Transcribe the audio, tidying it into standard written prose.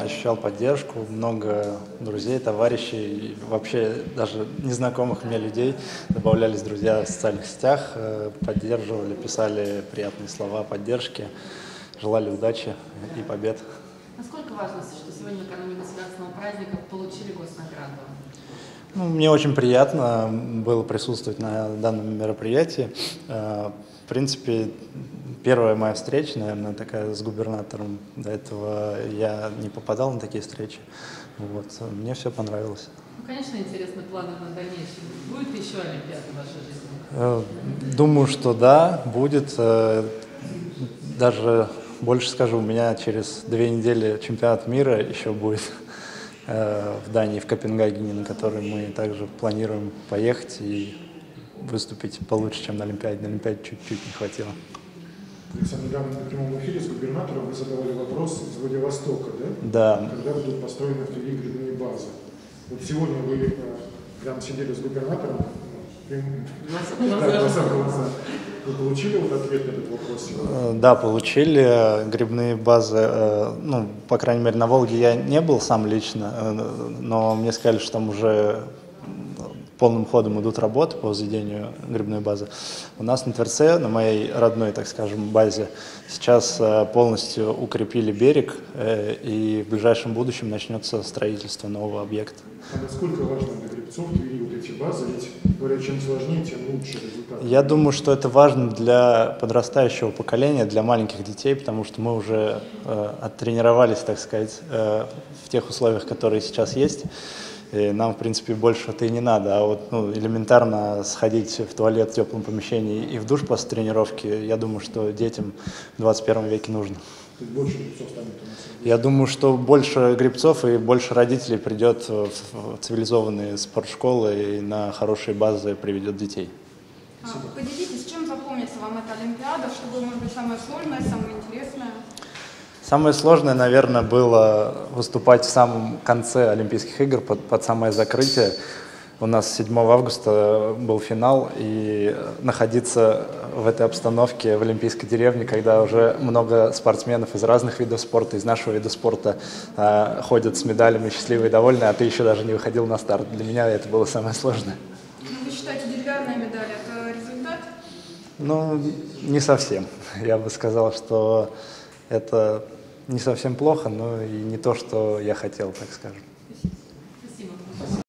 ощущал поддержку, много друзей, товарищей, и вообще даже незнакомых мне людей. Добавлялись друзья в социальных сетях, поддерживали, писали приятные слова поддержки, желали удачи и побед. Насколько важно, что сегодня накануне государственного праздника получили госнаграду? Ну, мне очень приятно было присутствовать на данном мероприятии. В принципе, первая моя встреча, наверное, такая с губернатором. До этого я не попадал на такие встречи. Вот. Мне все понравилось. Ну, конечно, интересны планы на дальнейшее. Будет ли еще Олимпиада в вашей жизни? Думаю, что да, будет. Даже больше скажу, у меня через 2 недели чемпионат мира еще будет в Дании, в Копенгагене, на который мы также планируем поехать и выступить получше, чем на Олимпиаде. На Олимпиаде чуть-чуть не хватило. Александр, недавно в прямом эфире с губернатором вы задавали вопрос из Владивостока, да? Да. Когда будут построены в Твери грибные базы. Вот сегодня вы прям сидели с губернатором, вы получили вот ответ на этот вопрос? Да, получили. Грибные базы, ну, по крайней мере, на Волге я не был сам лично, но мне сказали, что там уже полным ходом идут работы по возведению грибной базы. У нас на Тверце, на моей родной, так скажем, базе, сейчас полностью укрепили берег, и в ближайшем будущем начнется строительство нового объекта. А насколько важно для грибцов Твери вот эти базы? Ведь, говорят, чем сложнее, тем лучше результат. Я думаю, что это важно для подрастающего поколения, для маленьких детей, потому что мы уже оттренировались, так сказать, в тех условиях, которые сейчас есть. И нам, в принципе, больше-то и не надо. А вот элементарно сходить в туалет в теплом помещении и в душ после тренировки, я думаю, что детям в 21 веке нужно. То есть больше грибцов станет у нас? Я думаю, что больше грибцов и больше родителей придет в цивилизованные спортшколы и на хорошие базы приведет детей. Поделитесь, чем запомнится вам эта Олимпиада, что было, может быть, самое сложное, самое интересное? Самое сложное, наверное, было выступать в самом конце Олимпийских игр, под самое закрытие. У нас 7 августа был финал, и находиться в этой обстановке в Олимпийской деревне, когда уже много спортсменов из разных видов спорта, из нашего вида спорта ходят с медалями, счастливые и довольные, а ты еще даже не выходил на старт. Для меня это было самое сложное. Вы считаете, деревянная медаль – это результат? Ну, не совсем. Я бы сказал, что это не совсем плохо, но и не то, что я хотел, так скажем.